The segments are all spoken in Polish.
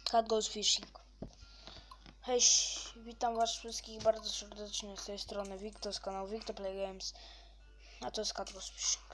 Cat Goes Fishing. Hej, witam was wszystkich bardzo serdecznie z tej strony Wiktor z kanału Wiktor Play Games. A to jest Cat Goes Fishing.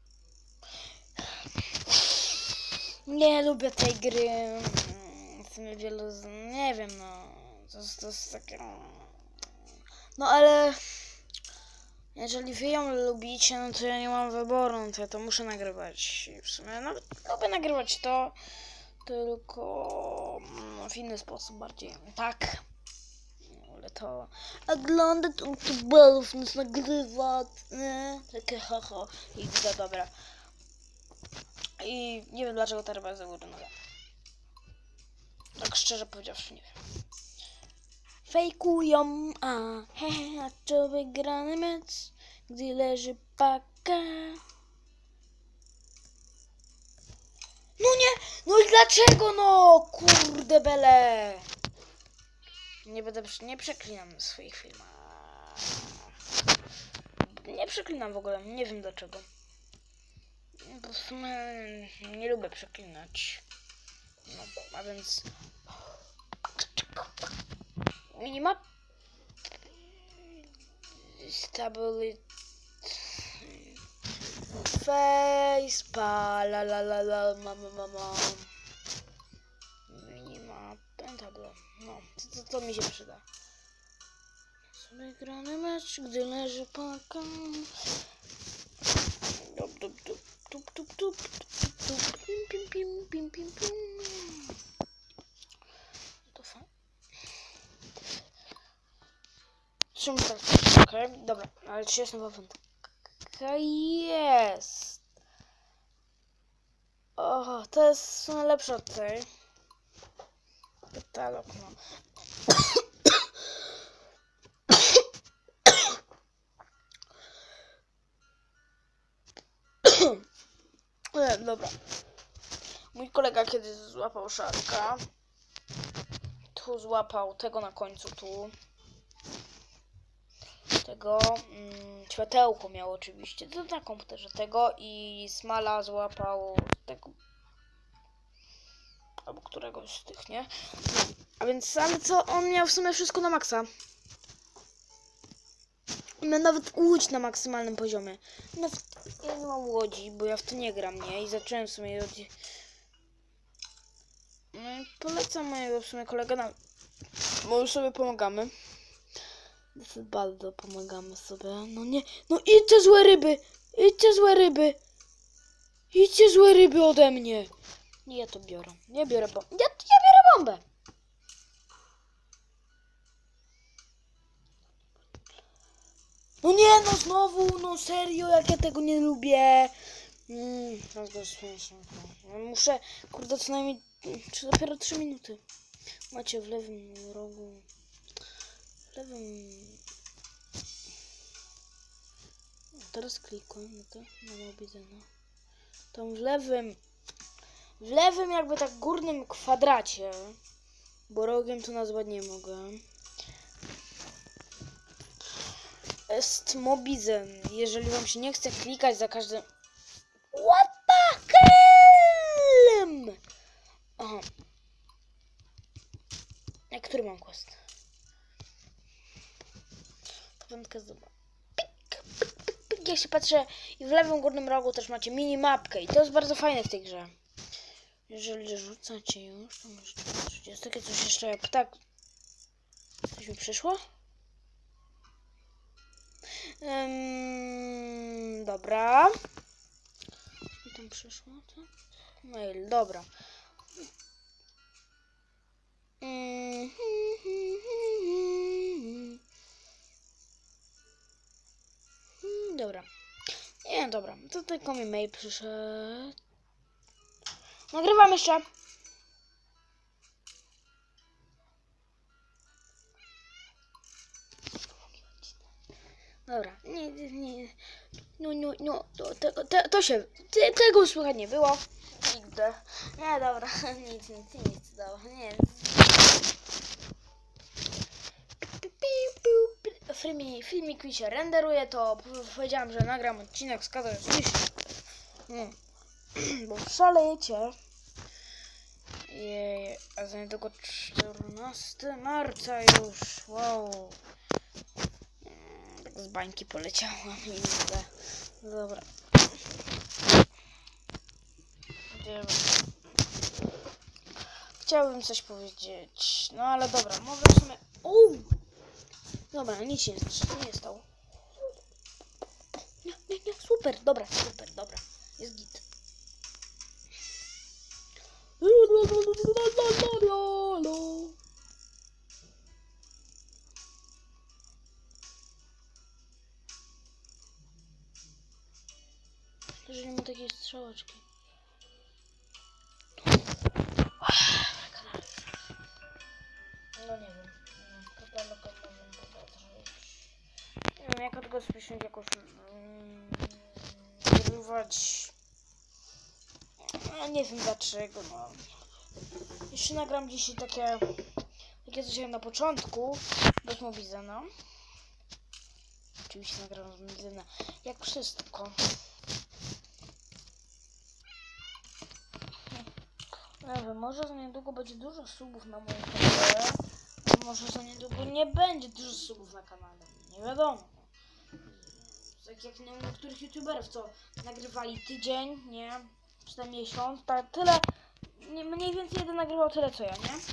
Nie lubię tej gry. W sumie nie wiem, no. To jest takie... No ale... Jeżeli wy ją lubicie, no to ja nie mam wyboru, no to ja to muszę nagrywać. I w sumie nawet lubię nagrywać to, tylko w inny sposób bardziej. Tak. Ale to oglądać youtuberów, nas nagrywać, nie? Takie haha. I to dobra. I nie wiem dlaczego ta ryba jest za górę nogą. Tak szczerze powiedziawszy, nie wiem. Fejkują, a to wygrany mecz, gdy leży paka. No nie, no i dlaczego no, kurde bele. Nie przeklinam swoich filmach. Nie przeklinam w ogóle, nie wiem dlaczego. Bo w sumie nie lubię przeklinać. No, a więc... Minimap. Stability. Face. La la la la. Mama. Minimap. Tablo. No, to mi się przyda. Sobie grany mecz, gdy leży paka. Tup. Pim. To fajnie. Czemu tak? Okej, dobra, ale czy jest nowa wędka? Jest! O, to jest w sumie lepsze od tej. Katalog, no. Dobra. Mój kolega kiedyś złapał szarka. Tu złapał tego na końcu, tu. Tego światełko miał oczywiście. To na komputerze tego i Smala złapał tego. Albo któregoś z tych, nie? A więc, ale co? On miał w sumie wszystko na maksa. Miał nawet łódź na maksymalnym poziomie. Nawet ja nie mam łodzi, bo ja w to nie gram, nie? I zacząłem w sumie od... No i polecam mojego w sumie kolegę na... Bo już sobie pomagamy. Bardzo pomagamy sobie. No nie... No idźcie złe ryby! Idźcie złe ryby ode mnie! Nie, ja to biorę. Ja biorę bombę. Ja biorę bombę! No nie, no znowu, no serio, jak ja tego nie lubię. Muszę, kurde, co najmniej, czy dopiero 3 minuty. Macie w lewym rogu, teraz klikuję na to, na Mobizena. Tam w lewym jakby tak górnym kwadracie, bo rogiem to nazwać nie mogę. Jest Mobizen. Jeżeli wam się nie chce klikać za każdym... What the hell? Aha. Który mam quest? To wędkę zdobyła. Pik. Jak się patrzę i w lewym górnym rogu też macie minimapkę i to jest bardzo fajne w tej grze. Jeżeli rzucacie już, to możecie patrzeć. Jest takie coś jeszcze jak ptak. Coś mi przyszło? Dobra. Co mi tam przyszło? Mail, dobra. Dobra. Nie, dobra. To tylko mi mail przyszedł. Nagrywam jeszcze. Dobra, nie. No, tego słychać nie było. Nigdy. Nie, dobra, nic dało. Nie. Filmik mi się renderuje, to powiedziałam, że nagram odcinek z Cat Goes Fishing. Bo szalejecie. Jej, a za niedługo 14 marca już, wow. Tak z bańki poleciałam i widzę. Dobra. Chciałbym coś powiedzieć, no ale dobra, może w sumie... Dobra, nic się nie stało. Nie, super, dobra, jest git. Że nie ma takiej strzałeczki. No nie wiem. Katalog możemy popatrzeć. Nie wiem, jak tego spiesznik jakoś nagrywać. No nie wiem dlaczego, no. Jeszcze nagram dzisiaj takie coś jak na początku, bez Mobizena. Oczywiście nagram z Mobizena, jak wszystko. Nie wiem, może za niedługo będzie dużo subów na moim kanale, a może za niedługo nie będzie dużo subów na kanale, nie wiadomo. Tak jak niektórych youtuberów, co nagrywali tydzień, nie? Czy tam miesiąc, tak tyle, mniej więcej jeden nagrywał tyle co ja, nie?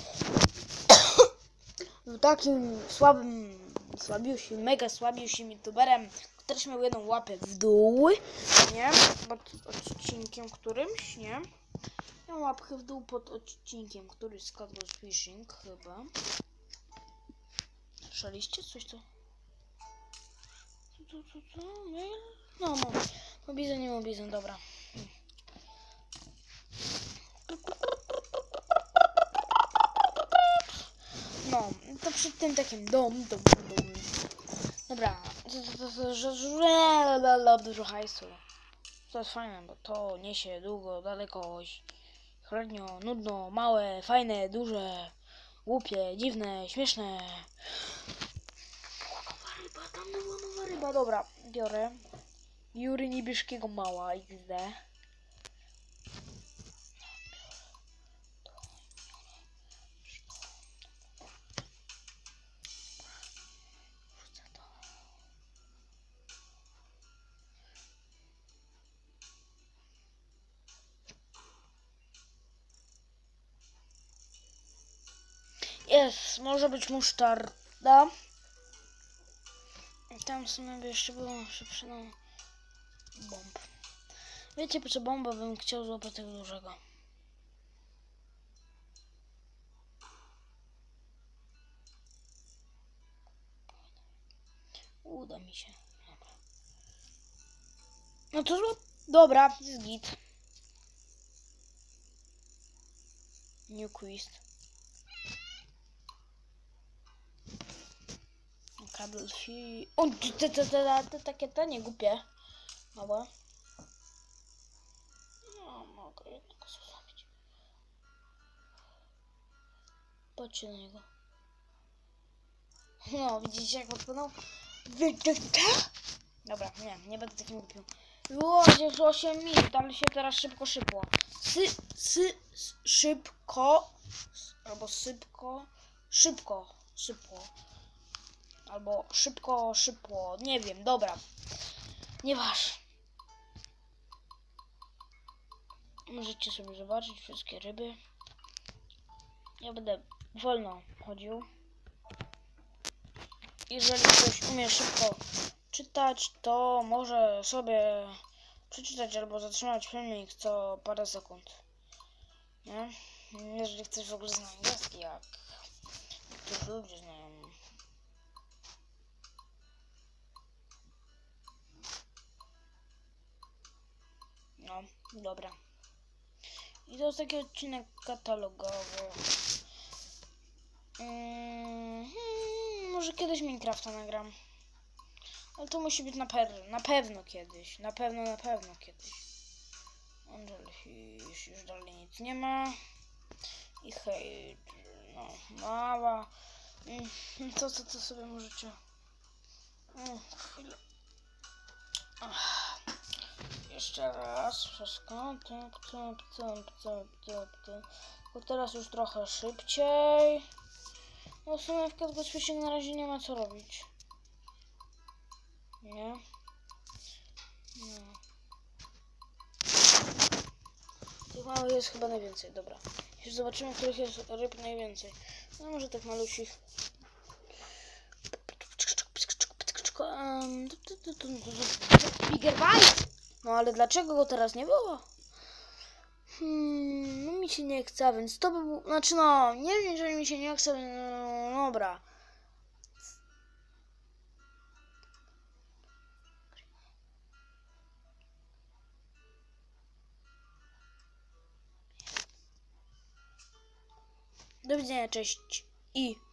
Był takim mega słabiusim youtuberem, który miał jedną łapę w dół, nie? Pod odcinkiem którymś, nie? Miał łapkę w dół pod odcinkiem, który z Catghost Fishing chyba. Słyszeliście coś co? Co? Nie? No, Mobizon, dobra. No, to przed tym takim dom. Dobra, dużo hajsu. To jest fajne, bo to niesie długo, dalekość. Średnio, nudno, małe, fajne, duże, głupie, dziwne, śmieszne. Tam była nowa ryba, dobra, biorę. Jury Nibieszkiego mała XD. Jest, może być musztarda. Tam w sumie by jeszcze było szybsze, no, bomb. Wiecie, po co bomba bym chciał złapać tego dużego? Uda mi się. Dobra. No to złap. Dobra, jest git. New quest. Kabel fi... O, te takie tanie głupie. Małe. No, mogę jednak zostawić. Patrzcie na niego. No, widzicie jak odpłynął? Dobra, nie będę takim głupim. Było już 8 minut, ale się teraz szybko. Szybko. Albo szybko. Albo szybko. Nie wiem, dobra. Nieważne. Możecie sobie zobaczyć wszystkie ryby. Ja będę wolno chodził. Jeżeli ktoś umie szybko czytać, to może sobie przeczytać albo zatrzymać filmik co parę sekund. Nie? Jeżeli ktoś w ogóle zna angielski, jak niektórzy ludzie znają. No, dobra. I to jest taki odcinek katalogowy. Może kiedyś Minecrafta nagram. Ale to musi być na pewno kiedyś. Na pewno kiedyś. Angel Fish, już dalej nic nie ma. I hej, no, mała. Co sobie możecie... Chwilę. jeszcze raz wszystko. Bo teraz już trochę szybciej. No w sumie w Cat Fishing na razie nie ma co robić. Nie? No. Tych małych jest chyba najwięcej, dobra. Już zobaczymy, których jest ryb najwięcej. No może tak malusich. Bigger Bite! No ale dlaczego go teraz nie było? No mi się nie chce, więc to by było... Znaczy no, nie wiem, że mi się nie chce, no dobra. Do widzenia, cześć i...